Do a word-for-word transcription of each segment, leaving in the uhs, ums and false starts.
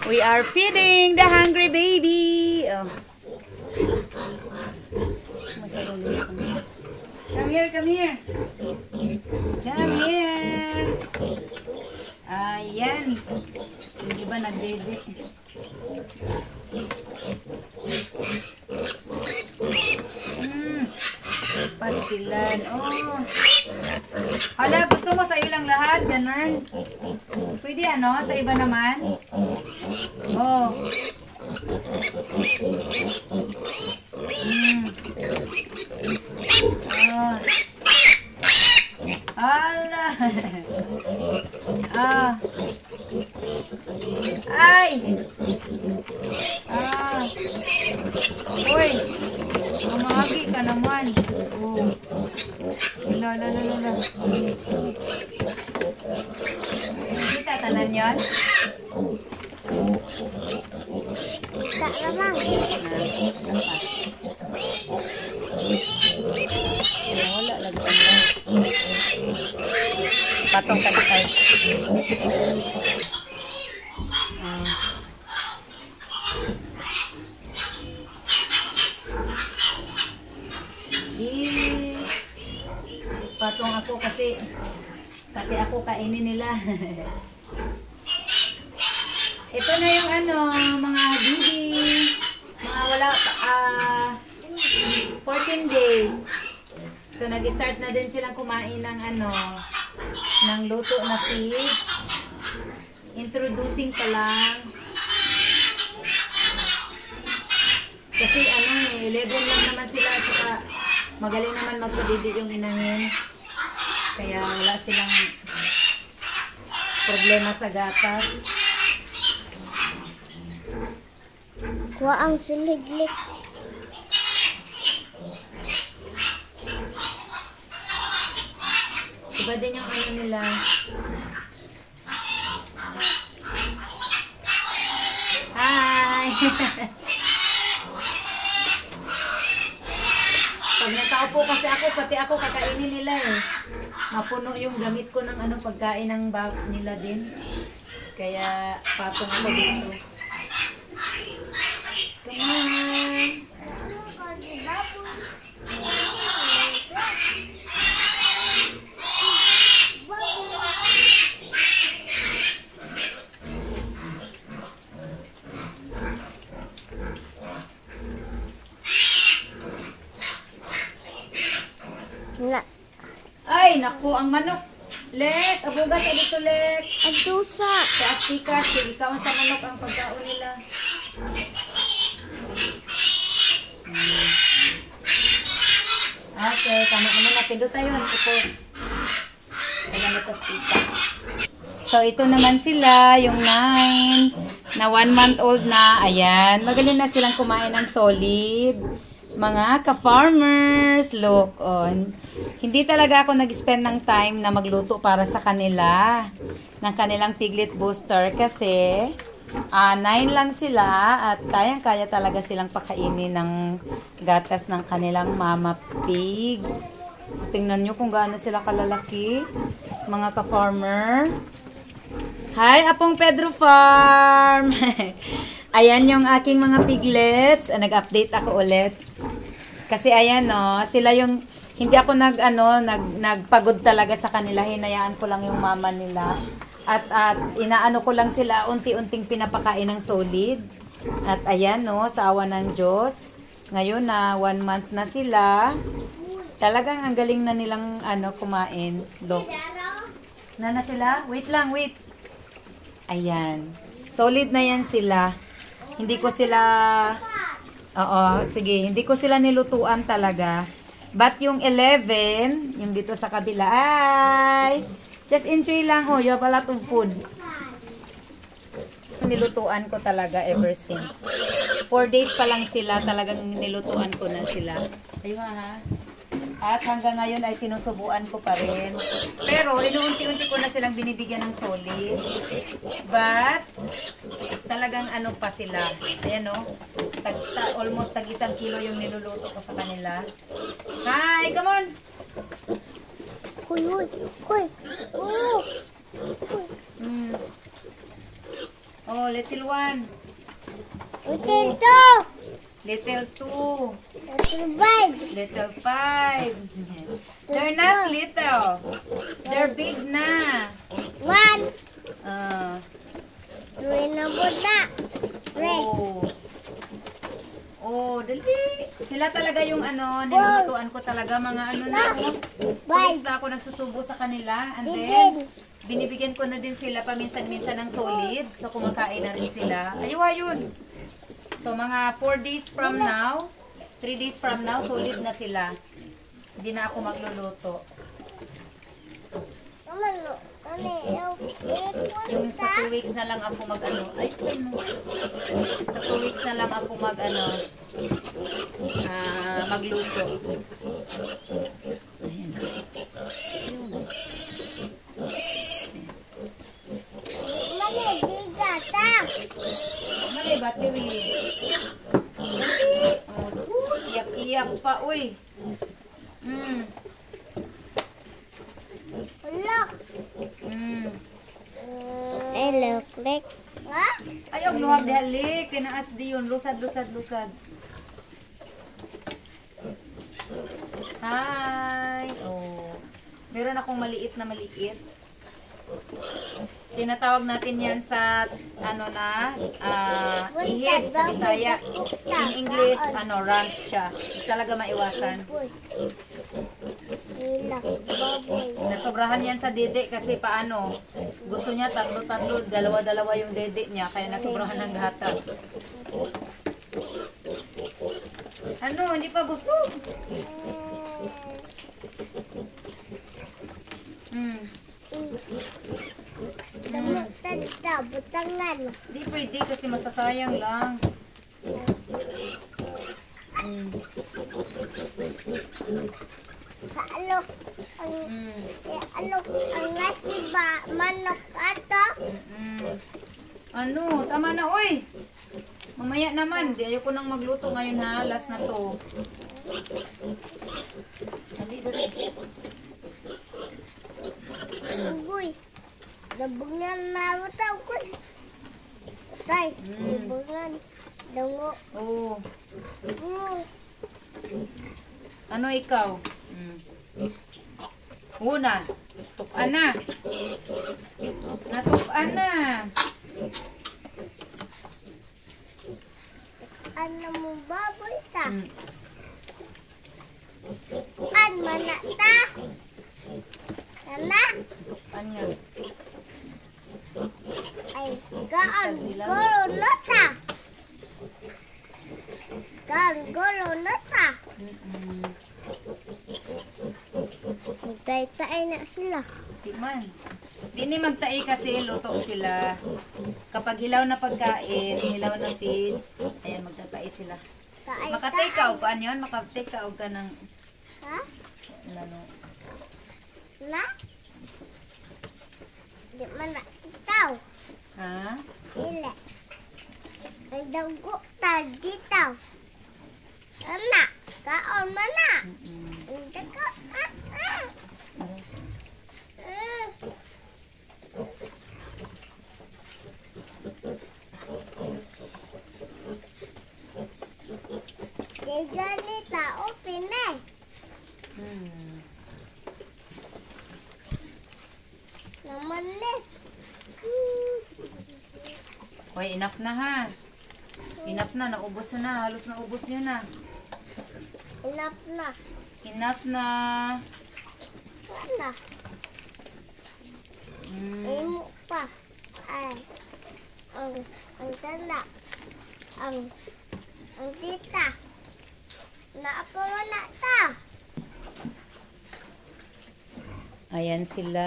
We are feeding the hungry baby. Oh. Come here, come here. Come here. Ayan. Hindi ba nagdede? Hmm. Pastilan. Oh. Hala, gusto mo sa iyo lang lahat? Ganun. Pwede ano? Sa iba naman? Oh. Hmm. Oh. Hala. Ah. Ay. Ah. Uy. Umagi ka naman. Oh. Lala, lala, lala. Kita tanan yan? Tak lang. Wala lagi. Patong ka tayo. Eh, patong ako kasi pati ako kainin nila. Ito na yung ano, mga bibi, mga wala, ah, uh, fourteen days. So, nag-start na din silang kumain ng ano, ng luto na fish. Introducing pa lang. Kasi ano eh, eleven lang naman sila, saka magaling naman magpadidi yung inangin. Kaya wala silang problema sa gatas. Kuha ang siliglik. Iba din yung ano nila. Hi! Pag nakaupo kasi ako, pati ako kakainin nila eh. Mapuno yung gamit ko ng ano pagkain ng bag nila din. Kaya patong ako dito. Come on! Wala. Ay, naku, ang manok. Lek, abugas, dito, Lek. Adusa. Sa Atikas, ikaw sa manok ang pagkaon nila. Hmm. Okay, tama naman natin. Doon tayo, ito. Alam ito, tita. So, ito naman sila, yung nine, na one month old na. Ayan, magaling na silang kumain ng solid. Mga ka-farmers, look on. Hindi talaga ako nag-spend ng time na magluto para sa kanila ng kanilang piglet booster kasi uh, nine lang sila at kayang-kaya talaga silang pakainin ng gatas ng kanilang mama pig. So, tingnan nyo kung gaano sila kalalaki, mga ka-farmer. Hi, Apong Pedro Farm! Ayan yung aking mga piglets. Ah, nag-update ako ulit. Kasi ayan no, sila yung, hindi ako nag, ano, nag, nagpagod talaga sa kanila. Hinayaan ko lang yung mama nila. At, at inaano ko lang sila, unti-unting pinapakain ng solid. At ayan no, sa awa ng Diyos. Ngayon na, one month na sila. Talagang ang galing na nilang ano, kumain. Look. Na na sila? Wait lang, wait. Ayan. Solid na yan sila. Hindi ko sila, oo, sige, hindi ko sila nilutuan talaga. But yung eleven, yung dito sa kabila, ay, just enjoy lang, oh, you have a lot of food. Nilutuan ko talaga ever since. Four days pa lang sila, talagang nilutuan ko na sila. Ayun nga ha. At hanggang ngayon ay sinusubuan ko pa rin. Pero, inuunti-unti ko na silang binibigyan ng solid. But, talagang ano pa sila. Ayan o. Tag, ta, almost tag isang kilo yung niluluto ko sa kanila. Hi! Come on! Kuy, kuy, kuy. Oh. Kuy. Hmm. Oh, little one. Little two. Little two. Little five. Little five. They're not little. They're big na. One. Ah. Three na po na. Three. Oh. Oh, dali. Sila talaga yung ano, nilutuan ko talaga mga ano na. Oh. Tuwis na ako nagsusubo sa kanila. And then, binibigyan ko na din sila paminsan-minsan ng solid. So, kumakain na rin sila. Aywa yun. So, mga four days from now, three days from now, solid na sila. Hindi na ako magluluto. Yung sa two weeks na lang ako mag-ano. Ay, saan mo? Sa two weeks na lang ako mag-ano. Ah, magluto. Ayan. Mali, diga, ta. Mali, battery. Oh, iyak-iyak pa, uy. Mm. Look. Mm. Hello, click. Ha? Ayaw, luhag dihali. Kinaas di yun. Lusad, lusad, lusad. Hi. Oh. Meron akong maliit na maliit. Tinatawag natin yan sa ano na uh, ihid sa Bisaya. In English, ano, ranch siya. Talaga maiwasan. Nasobrahan yan sa dede kasi paano, gusto niya tatlo-tatlo, dalawa-dalawa yung dede niya, kaya nasobrahan ng gatas. Ano, hindi pa gusto? Hmm. Hmm. Butangan. Hindi pwede kasi masasayang lang. Hmm. Alok ang Hmm. eh, alok ang nasi ba manok ato. Mm. Ano, tama na, oy. Mamaya naman, di ayoko nang magluto ngayon ha, last na to. Dali, dali. Ugoy. Dabungan na wata ko. Tay, Mm. dabungan. Dango. Oh, Mm. ano ikaw? Mm. Una, tukan na. Natukan na. Ano mo baboy ta? Mm. An mana ta? Ana? Tukan nga. Ay, gaan goro na ta. Gaan goro na ta. Mm-mm. Magtay-tay na sila. Di man. Di ni magtai kasi luto sila. Kapag hilaw na pagkain, hilaw na feeds, ayan, magtatai sila. Kaay Makatay ka o kaan yun? Makatay ka o ka ng Ha? ano. Na? Di man na ikaw. Ha? Ile. Ang dago ta dito. Ana, kaon man na. Mm-mm. Ang dago. Ah, ah. Ah. Di gani tao pinay. Hmm. Naman ni. Hoy, enough na ha. Enough na, naubos nyo na. Halos naubos nyo na. Inap na. Enough na. Ana. Hmm. Imo pa. Ay. Ang ang tanda. Ang ang tita. Naapa mo na ta. Ayan sila.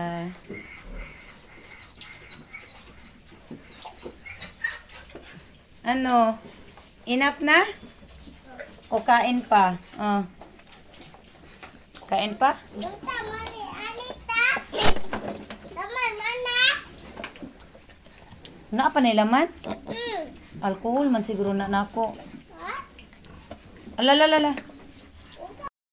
Ano? Enough na? O kain pa? Oh. Kain pa? Punta mo ni Anita. Taman mana? Naa pa na laman? Hmm. Alcohol man siguro na nako. Ha? Alalalala.